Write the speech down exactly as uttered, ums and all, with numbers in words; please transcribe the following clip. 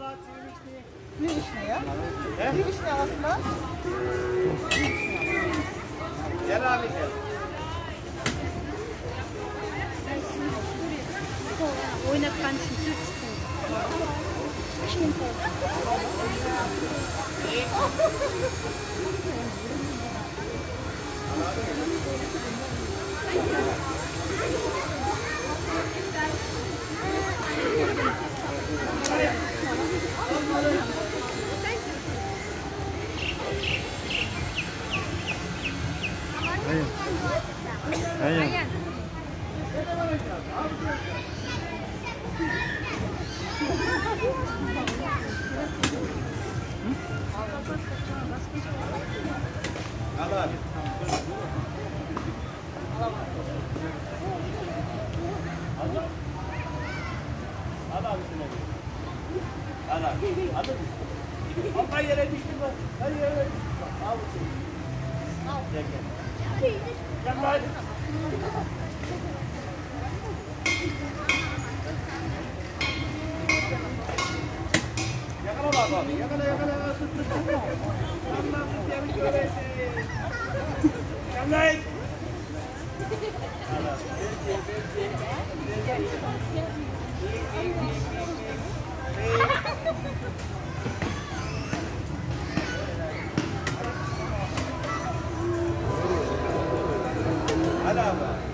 Ne vişne ya? Ne vişne aslında? Gel abi gel. Oynatkan için Şimdi Aynen. Aynen. Al abi. Al abi şunu. Al abi. Al abi. Hoppa yere düştü mü? Hadi yere düştü. Al bu şunu. Al. Gel gel. Gel hadi. Yakala bak abi. Yakala yakala. Sırt sırt sırt. Tamam. Gel şöyle. Gel lan. Hadi abi.